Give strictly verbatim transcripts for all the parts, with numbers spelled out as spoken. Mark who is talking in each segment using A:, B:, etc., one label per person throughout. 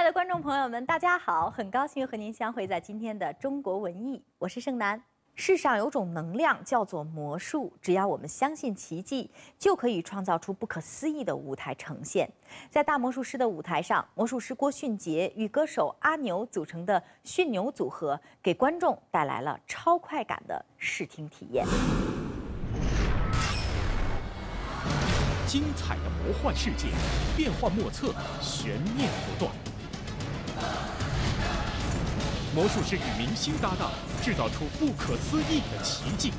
A: 位观众朋友们，大家好！很高兴和您相会在今天的中国文艺，我是盛楠。世上有种能量叫做魔术，只要我们相信奇迹，就可以创造出不可思议的舞台呈现。在大魔术师的舞台上，魔术师郭迅杰与歌手阿牛组成的迅牛组合，给观众带来了超快感的视听体验。
B: 精彩的魔幻世界，变幻莫测，悬念不断。魔术师与明星搭档，制造出不可思议的奇迹。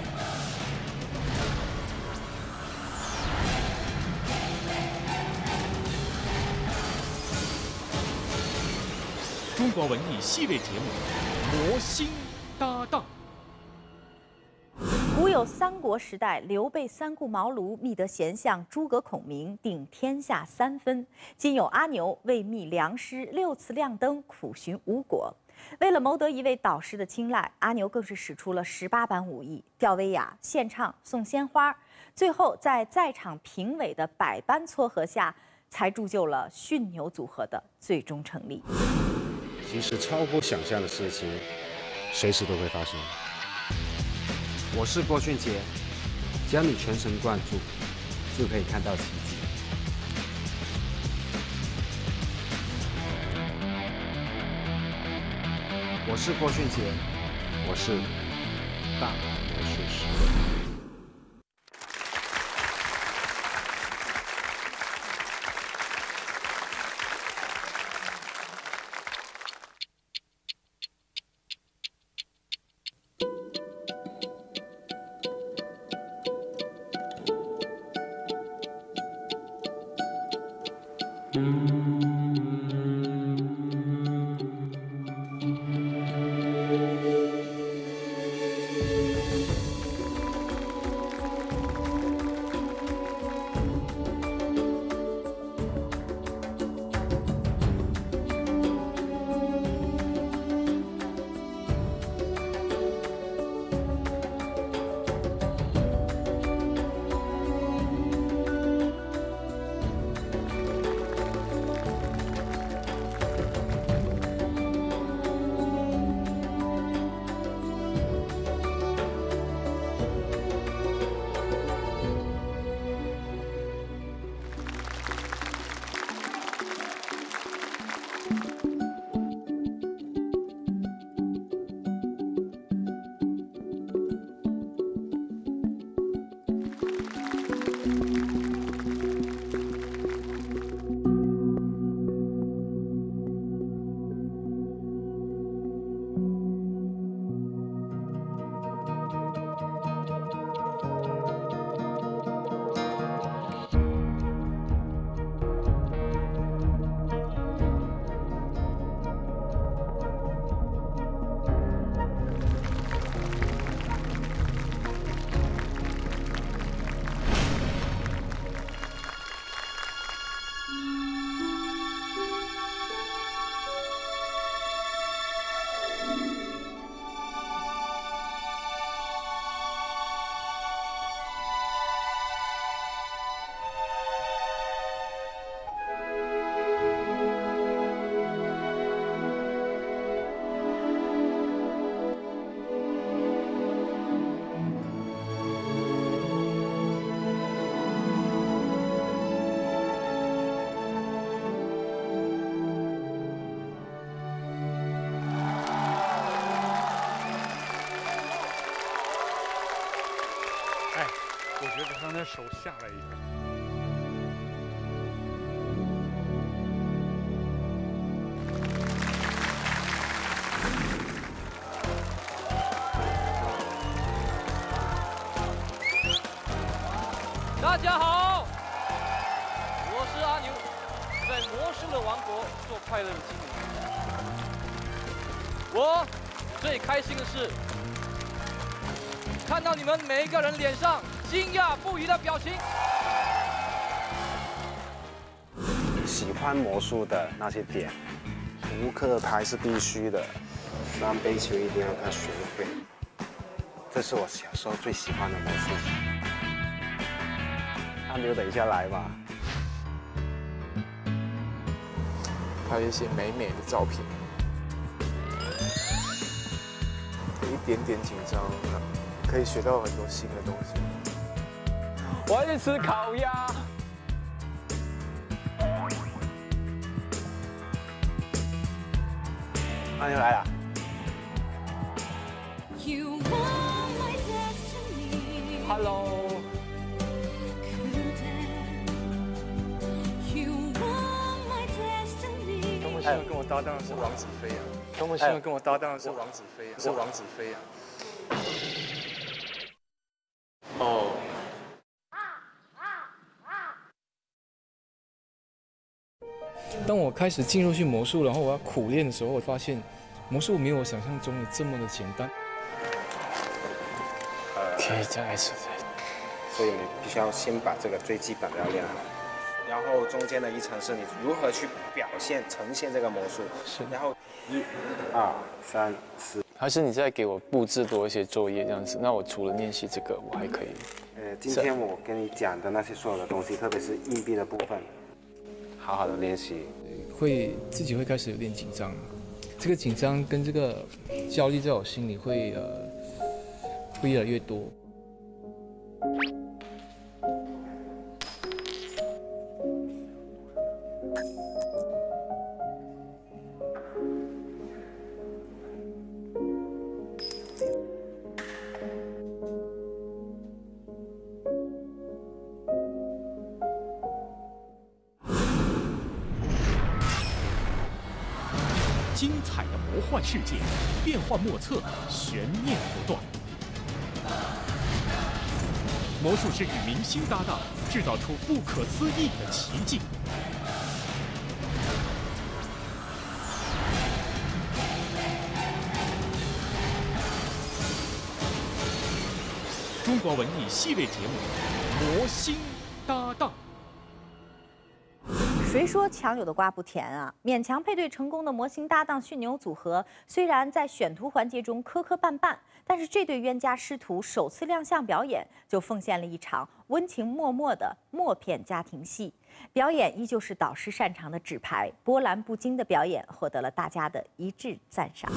B: 中国文艺系列节目《魔星搭档》。
A: 古有三国时代，刘备三顾茅庐觅得贤相诸葛孔明，定天下三分；今有阿牛为觅良师，六次亮灯，苦寻无果。为了谋得一位导师的青睐，阿牛更是使出了十八般武艺：吊威亚、献唱、送鲜花。最后，在在场评委的百般撮合下，才铸就了迅牛组合的最终成立。
C: 其实，超乎想象的事情，随时都会发生。
D: 我是郭迅杰，只要你全神贯注，就可以看到奇迹。我是郭迅杰，我是大魔术师。
E: 我觉得刚才手下来一个。
F: 大家好，我是阿牛，在魔术的王国做快乐的精灵。我最开心的是看到你们每一个人脸上惊讶不已的表情。
C: 喜欢魔术的那些点，扑克牌是必须的，三杯球一定要他学会。这是我小时候最喜欢的魔术。阿牛，等一下来吧。
G: 拍一些美美的照片。有一点点紧张，可以学到很多新的东西。我要去吃烤鸭。
C: 阿牛来了。
G: Hello。多么希望跟我搭档的是王子飞啊！多么希望跟我搭档的是王子飞啊！是王子飞啊！哦。当我开始进入去魔术，然后我要苦练的时候，我发现魔术没有我想象中的这么的简单。可以再来一次，再。
C: 所以你必须要先把这个最基本的要练好，然后中间的一层是你如何去表现、呈现这个魔术。
G: 是。
C: 然后一、二、三、四。
G: 还是你再给我布置多一些作业这样子？那我除了练习这个，我还可以。
C: 呃，今天我跟你讲的那些所有的东西，特别是硬币的部分，好好的练习。
G: 会自己会开始有点紧张，这个紧张跟这个焦虑在我心里会呃会越来越多。
B: 精彩的魔幻世界，变幻莫测，悬念不断。魔术师与明星搭档，制造出不可思议的奇迹。中国文艺系列节目《魔星搭档》。
A: 谁说强有的瓜不甜啊？勉强配对成功的魔星搭档驯牛组合，虽然在选图环节中磕磕绊绊，但是这对冤家师徒首次亮相表演就奉献了一场温情脉脉的默片家庭戏。表演依旧是导师擅长的纸牌，波澜不惊的表演获得了大家的一致赞赏。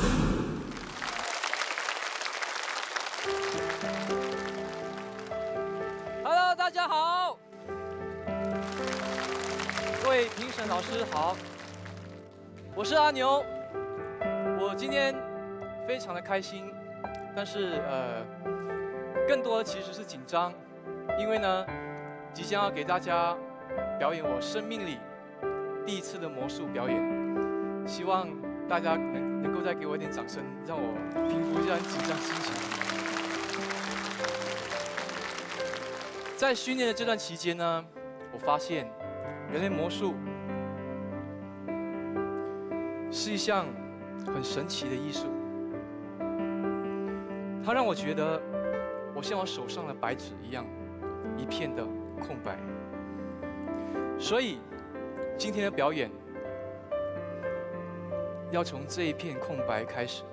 F: Hello， 大家好。 各位评审老师好，我是阿牛。我今天非常的开心，但是呃，更多的其实是紧张，因为呢，即将要给大家表演我生命里第一次的魔术表演，希望大家能能够再给我一点掌声，让我平复一下紧张心情。在训练的这段期间呢，我发现。 原来魔术是一项很神奇的艺术，它让我觉得我像我手上的白纸一样，一片的空白。所以今天的表演要从这一片空白开始。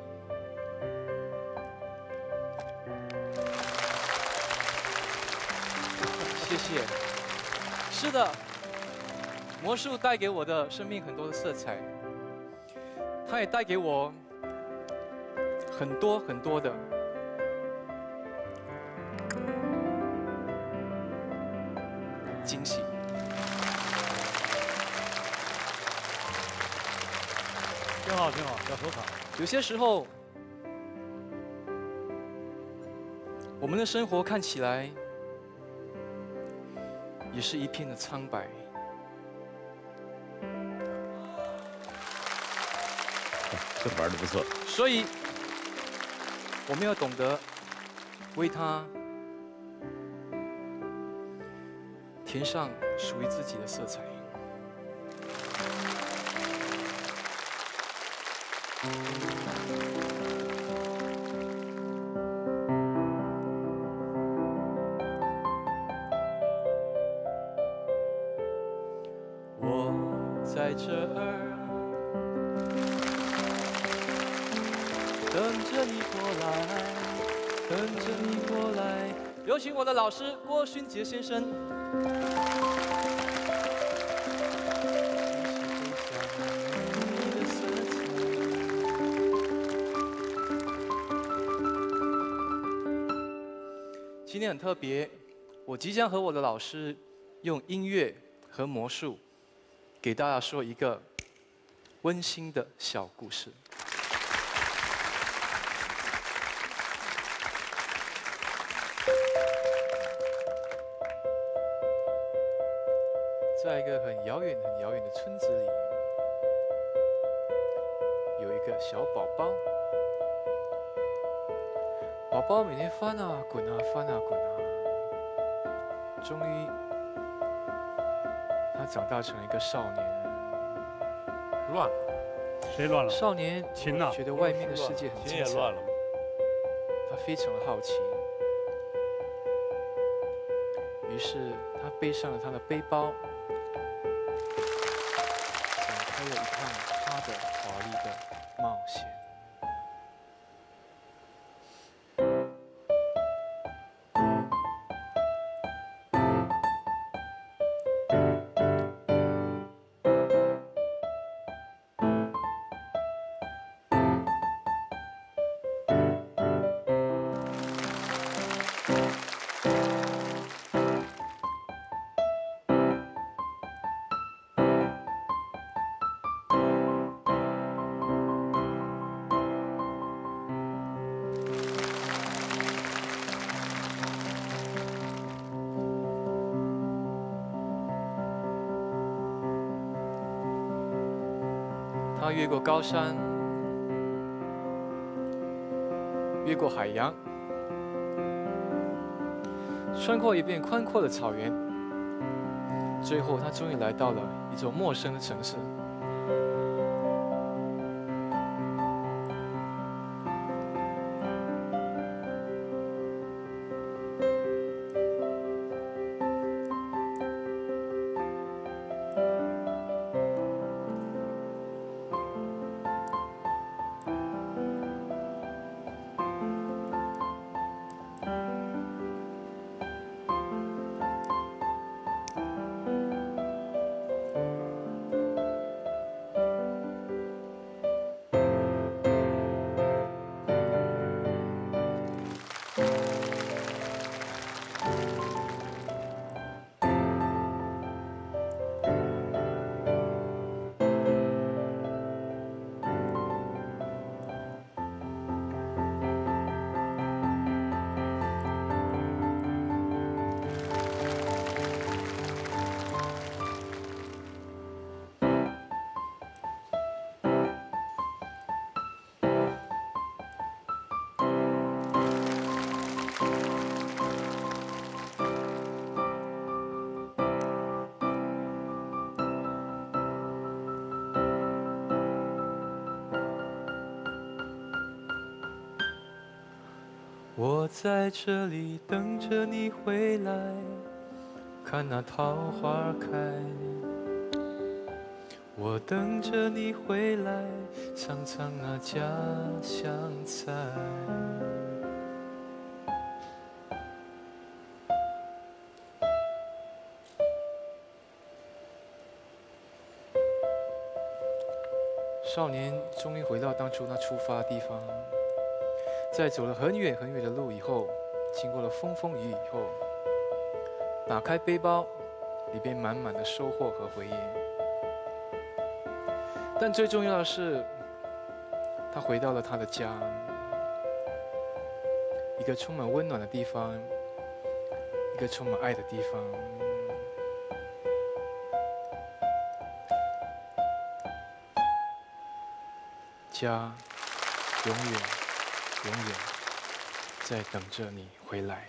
F: 谢谢。是的。 魔术带给我的生命很多的色彩，它也带给我很多很多的惊喜。
E: 挺好，挺好，要手卡。
F: 有些时候，我们的生活看起来也是一片的苍白。
H: 这玩的不错，
F: 所以我们要懂得为它填上属于自己的色彩。我在这儿。 等着你过来，等着你过来。有请我的老师郭勋杰先生。 今天很特别，我即将和我的老师用音乐和魔术，给大家说一个温馨的小故事。在一个很遥远、很遥远的村子里，有一个小宝宝。宝宝每天翻啊滚啊翻啊滚啊，终于他长大成了一个少年。
E: 乱了，谁乱了？
F: 少年
E: 琴呐，
F: 觉得外面的世界很
E: 琴
F: 精彩，
E: 也乱了。
F: 他非常的好奇，于是他背上了他的背包，展开了一趟他的华丽的冒险。他越过高山，越过海洋，穿过一片宽阔的草原，最后他终于来到了一座陌生的城市。我在这里等着你回来，看那桃花开。我等着你回来，尝尝那家乡菜。少年终于回到当初那出发的地方。在走了很远很远的路以后，经过了风风雨雨以后，打开背包，里边满满的收获和回忆。但最重要的是，他回到了他的家，一个充满温暖的地方，一个充满爱的地方。家，永远。永远在等着你回来。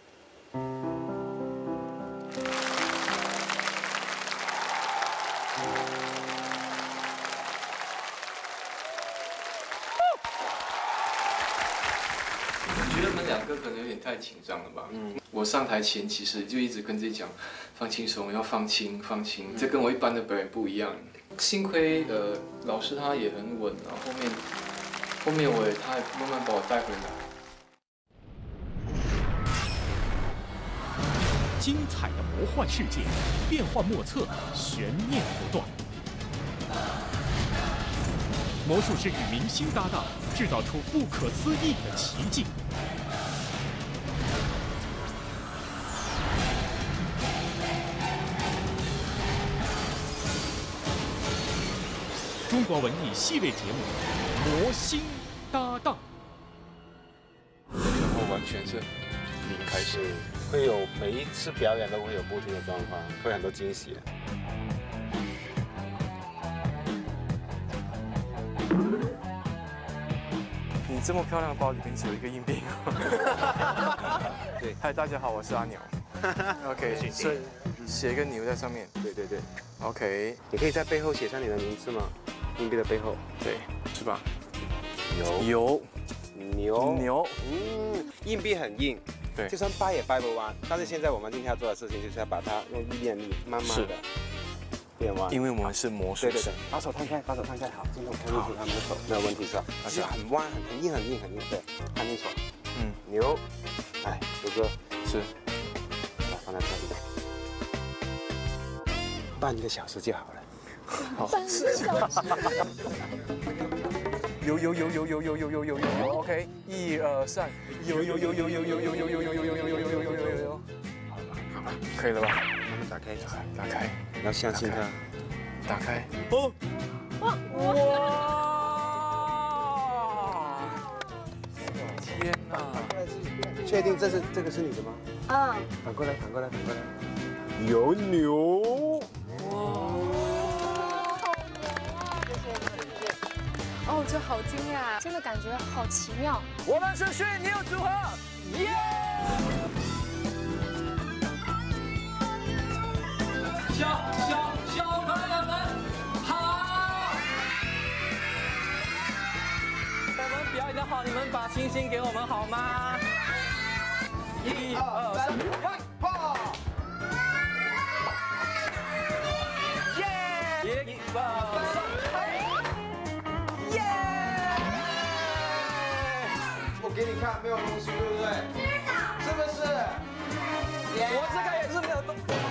F: 我觉得我们两个可能有点太紧张了吧？嗯。我上台前其实就一直跟自己讲，放轻松，要放轻，放轻。嗯、这跟我一般的表演不一样。幸亏呃，老师他也很稳，然后后面。后面我也，他也慢慢把我带回来。
B: 精彩的魔幻世界，变幻莫测，悬念不断。魔术师与明星搭档，制造出不可思议的奇迹。 中国文艺系列节目《魔星搭档》。
E: 然后完全是零开始，
C: 会有每一次表演都会有不同的状况，会很多惊喜。
F: 你这么漂亮的包里面只有一个硬币。
C: 对，
F: 嗨，大家好，我是阿牛。OK， 所以写个牛在上面。
C: 对对对。
F: OK，
C: 你可以在背后写上你的名字吗？硬币的背后。
F: 对，是吧？
C: 有。
F: 有。
C: 牛。
F: 牛。
C: 嗯，硬币很硬。
F: 对。
C: 就算掰也掰不弯。但是现在我们今天要做的事情就是要把它用意念力慢慢的变弯。
F: 因为我们是魔术师。
C: 对对对。把手摊开，把手摊开，好，尽量看清楚他们的手，没有问题是吧？而且很弯，很很硬，很硬，很硬。对，看清楚。嗯。牛。哎，刘哥。
F: 是。
C: 放在这里。半个小时就好了。
F: 好。半个小时。游游游游游游游游游游 ，OK， 一二三，游游游游游游游游游游游游游游游游游游，好了，好了，可以了吧？
C: 慢慢打开，
F: 打开，
C: 你要相信他。
F: 打开。哦。哇！天哪！
C: 确定这是这个是你的吗？
I: 啊。
C: 反过来，反过来，反过来。有牛。
I: 哦，这好惊讶，真的感觉好奇妙。
F: 我们是驯牛组合，耶！小小小朋友们好！我们表演的好，你们把星星给我们好吗？一二三，跑！耶！一二三。
C: 给你看，没有东西，对不对？是不是？
F: 我这个也是没有东西。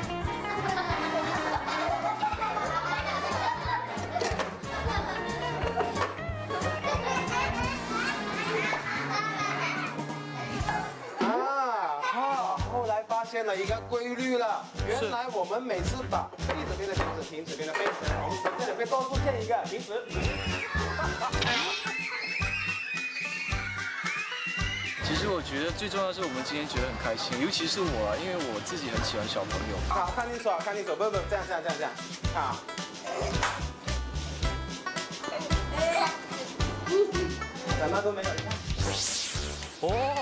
C: 啊，好，后来发现了一个规律了，原来我们每次把背这边的停止，停止边的背，这里面多出现一个停止。
F: 其实我觉得最重要的是我们今天觉得很开心，尤其是我，因为我自己很喜欢小朋友。
C: 好，看清楚，看清楚，不不，这样这样这样这样，好。什么都没有，你看。哦。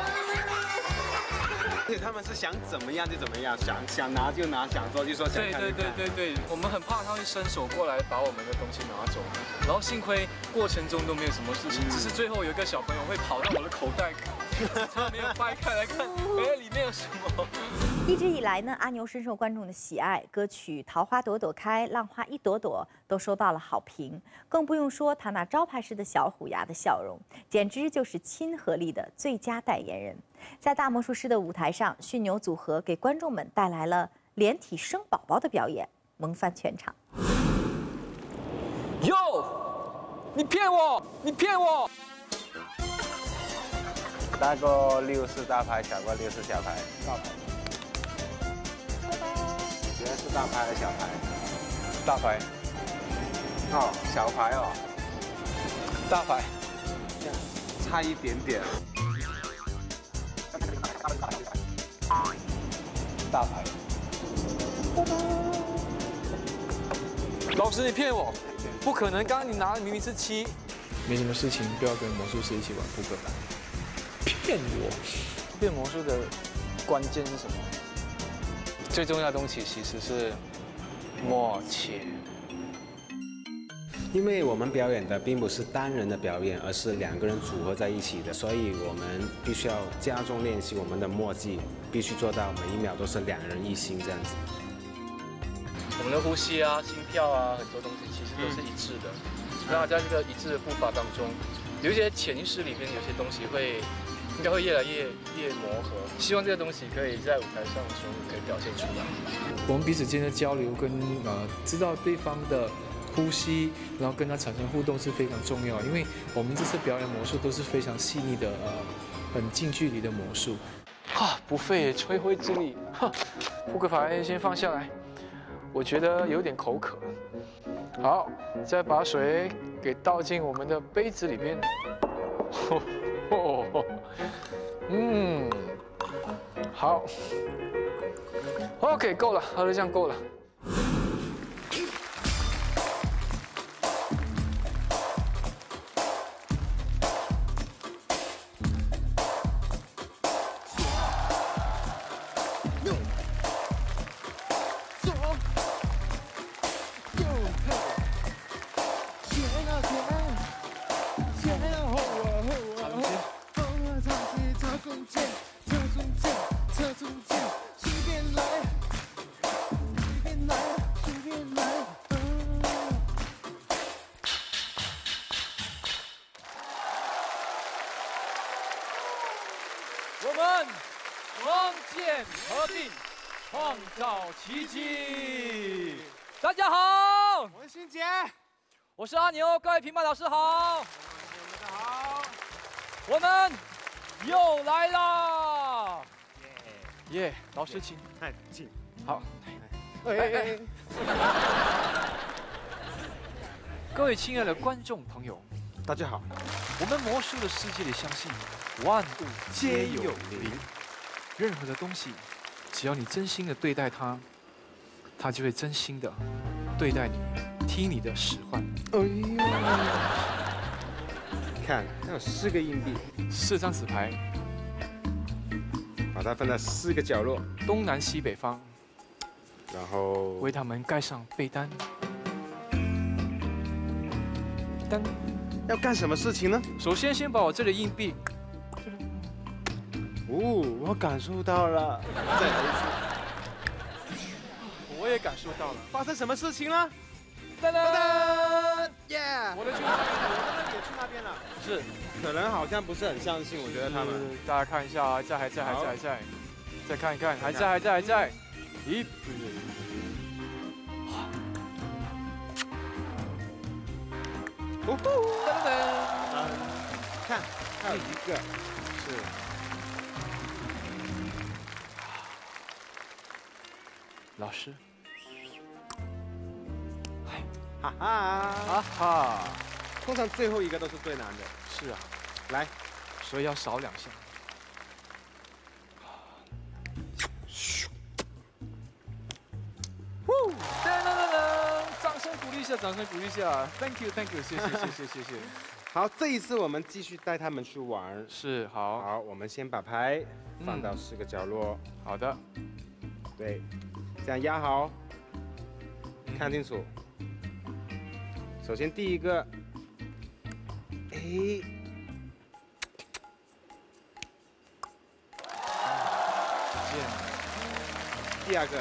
C: 而且他们是想怎么样就怎么样，想想拿就拿，想做就说想看就看。
F: 对对对对对，我们很怕他会伸手过来把我们的东西拿走，然后幸亏过程中都没有什么事情，只是最后有一个小朋友会跑到我的口袋看，他没有掰开来看，哎，里面有什么？
A: 一直以来呢，阿牛深受观众的喜爱，歌曲《桃花朵朵开，浪花一朵朵》都收到了好评，更不用说他那招牌式的小虎牙的笑容，简直就是亲和力的最佳代言人。在大魔术师的舞台上，驯牛组合给观众们带来了连体生宝宝的表演，萌翻全场。
F: 哟，你骗我！你骗我！
C: 大个六是大牌，小个六是小牌。大牌。原来是大牌还是小牌？
F: 大牌。
C: 哦，小牌哦。
F: 大牌。
C: 差一点点。
F: 大牌。老师，你骗我！不可能，刚刚你拿的明明是七。
G: 没什么事情，不要跟魔术师一起玩扑克牌。骗我！
F: 变魔术的关键是什么？最重要的东西其实是默契。
D: 因为我们表演的并不是单人的表演，而是两个人组合在一起的，所以我们必须要加重练习我们的默契，必须做到每一秒都是两人一心这样子。
F: 我们的呼吸啊、心跳啊，很多东西其实都是一致的。那在这个一致的步伐当中，有一些潜意识里面有些东西会，应该会越来越越磨合。希望这个东西可以在舞台上的时候可以表现出来。
G: 我们彼此间的交流跟呃知道对方的呼吸，然后跟他产生互动是非常重要，因为我们这次表演魔术都是非常细腻的呃很近距离的魔术。
F: 啊，不费吹灰之力，哈，扑克牌先放下来。我觉得有点口渴，
G: 好，再把水给倒进我们的杯子里面。哦，嗯，好 ，OK， 够了，喝的酱够了。
F: 我们光剑合并，创造奇迹。大家好，
C: 我是欣姐，
F: 我是阿牛，各位评判老师好。
C: 大家好。
F: 我们又来啦！耶、耶，老师请。
C: 太近。
F: 好。
C: 哎哎
F: 哎各位亲爱的观众朋友，
C: 大家好。
F: 我们魔术的世界里相信，万物皆有灵。任何的东西，只要你真心的对待它，它就会真心的对待你，听你的使唤。
C: 哎呦！看，它有四个硬币，
F: 四张纸牌，
C: 把它分在四个角落，
F: 东南西北方，
C: 然后
F: 为它们盖上被单。单。
C: 要干什么事情呢？
F: 首先，先把我这里硬币。
C: 哦，我感受到了。再来一次。
F: 我也感受到了。
C: 发生什么事情了？
F: 噔噔
C: 噔！耶！
F: 我的去那边了，
C: 我的也去那边了。
F: 是，
C: 可能好像不是很相信，我觉得他们。
F: 大家看一下啊，在还在还在还在，再看一看，还在还在还在。咦？
C: 哦吼！噔噔！看，还有一个是。
F: 老师。
C: 哈哈！
F: 哈哈！
C: 通常最后一个都是最难的。
F: 是啊。
C: 来，
F: 所以要少两下。呼！噔噔噔噔！掌声鼓励一下，掌声鼓励一下 ！Thank you，Thank you， 谢谢谢谢谢谢。
C: 好，这一次我们继续带他们去玩。
F: 是，好。
C: 好，我们先把牌放到四个角落。
F: 嗯、好的。
C: 对，这样压好，看清楚。首先第一个，哎，
F: 见。
C: 第二个，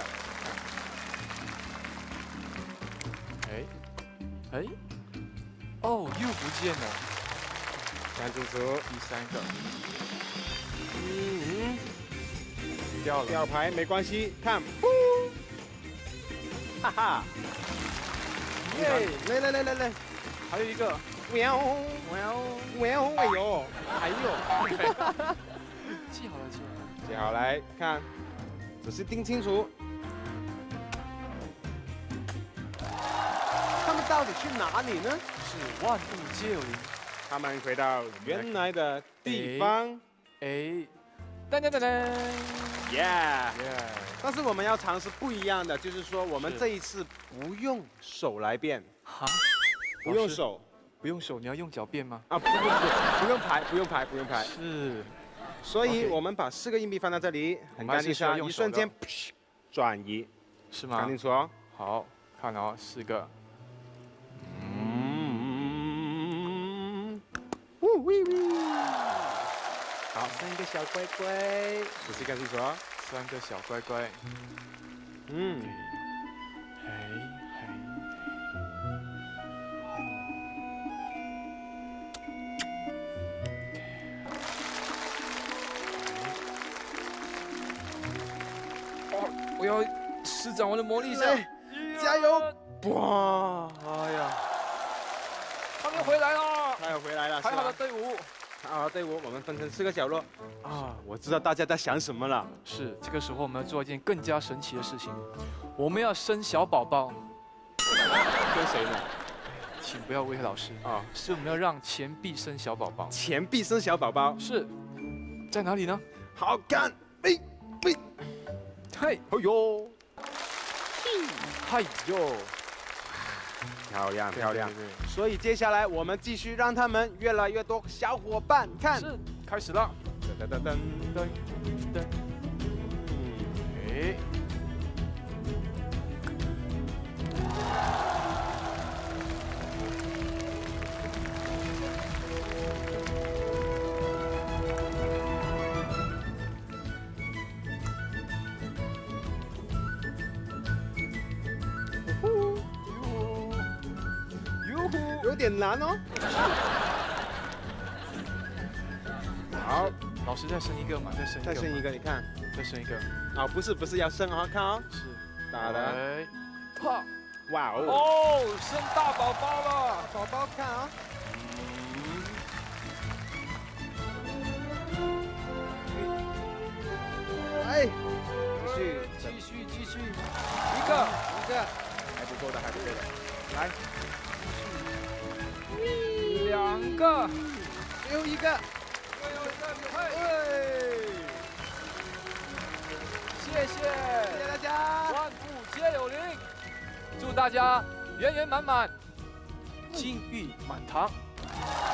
F: 哎，哎，哦，又不见了。
C: 看清楚。
F: 第三个，
C: 嗯，
F: 掉了。
C: 掉牌没关系，看，呼，哈哈。耶！来来来来来，
F: 还有一个，
C: 喵
F: 喵
C: 喵！哎呦，
F: 还有，记好了，记好了，
C: 记好来看，仔细盯清楚，他们到底去哪里呢？
F: 是万物皆有灵，
C: 他们回到原来的地方。
F: 哎，噔噔噔噔，
C: 耶
F: 耶！
C: 但是我们要尝试不一样的，就是说我们这一次不用手来变，
F: 哈，
C: 不用手，
F: 不用手，你要用脚变吗？
C: 啊，不不不，不用牌，不用牌，不用牌。
F: 是，
C: 所以我们把四个硬币放在这里，很干净上，一瞬间转移，
F: 是吗？
C: 看清楚哦。
F: 好，看哦，四个。
C: 嗯，呜喂喂。好，三个小乖乖，仔细看清楚哦。
F: 三个小乖乖。
C: 嗯。
F: 嘿嘿。哦，我要施展我的魔力一下，
C: 加油！哇！哎呀，
F: 他们回来了，
C: 他又回来了，
F: 还好的队伍。
C: 啊，队伍我们分成四个角落啊，我知道大家在想什么了。
F: 是，这个时候我们要做一件更加神奇的事情，我们要生小宝宝。
E: 跟谁呢？
F: 请不要威胁老师啊！是我们要让钱币生小宝宝。
D: 钱币生小宝宝
F: 是在哪里呢？
D: 好干！哎哎，
F: 嘿，
D: 哎呦，
F: 嗨哟，
D: 漂亮漂亮。
F: 对对对
D: 所以接下来我们继续让他们越来越多小伙伴看。
F: 是，开始了。
D: 噔噔噔噔噔。
F: 哎。
D: 有点难哦。好，
F: 老师再生一个嘛，再生一个，
D: 再生一个，你看，
F: 再生一个。
D: 啊，不是不是要生啊，看啊，
F: 是
D: 打的，
F: 哎，啪，
D: 哇哦，
F: 哦，生大宝宝了，
D: 宝宝看啊。哎，继续
F: 继续继续，一个
D: 一个，还不够的，还不够的，来。
F: 两个，
D: 最后一个，
F: 最后一个，
D: 嘿，
F: 谢谢，
D: 谢谢大家，
F: 万物皆有灵，祝大家圆圆满满，金玉满堂。